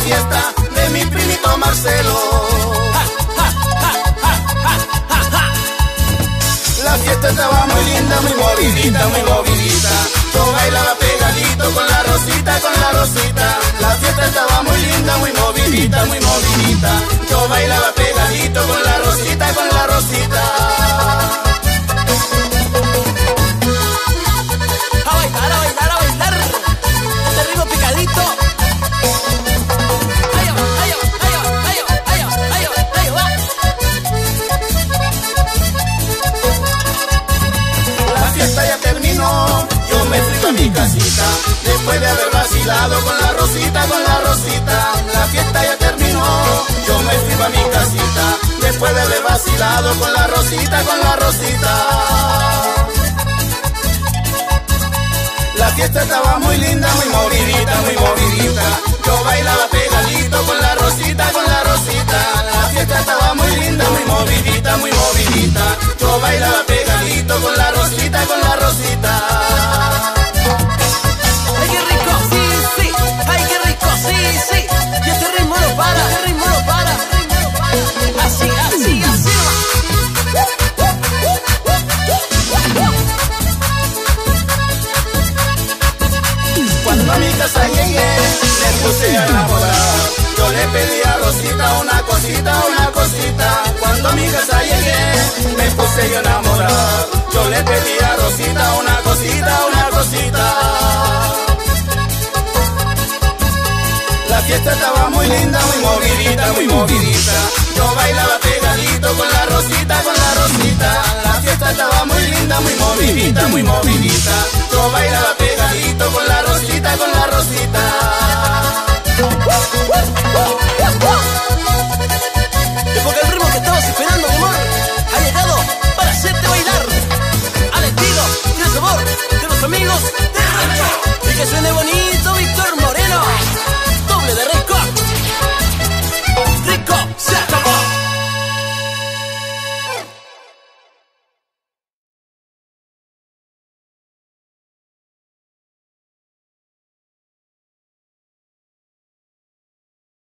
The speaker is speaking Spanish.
fiesta de mi primito Marcelo. La fiesta estaba muy linda, muy movidita, muy movidita. Yo bailaba pegadito con la Rosita, con la Rosita. La fiesta estaba muy linda, muy movidita, muy movidita. Yo bailaba pegadito con la Rosita, con la Rosita. A bailar, a bailar, a bailar. Este ritmo picadito. Ahí va, ahí va, ahí va, ahí va, ahí va, ahí va, ahí va. La fiesta ya terminó, yo me fui a mi casita, después de haber vacilado con la Rosita, con la Rosita. La fiesta ya terminó, yo me fui a mi casita, después de haber vacilado con la Rosita, con la Rosita. La fiesta estaba muy linda, muy movidita, muy movidita. Yo bailaba pegadito con la Rosita, con la Rosita. La fiesta estaba muy linda, muy movidita, muy movidita. Yo bailaba pegadito con la Rosita, con la Rosita. Ay, qué rico, sí, sí. Ay, qué rico, sí, sí. Y este ritmo no para, este ritmo no para. Así, así, así va. Cuando a mi casa llegué, me puse a enamorar. Yo le pedí a Rosita una cosita, una cosita. Cuando a mi casa llegué, me puse yo a enamorar. Yo le pedí a Rosita una cosita, una cosita. La fiesta estaba muy linda, muy movidita, muy movidita. Yo bailaba pegadito con la Rosita, con la Rosita. La fiesta estaba muy linda, muy movidita, muy movidita. Yo bailaba pegadito con la Rosita, con la Rosita.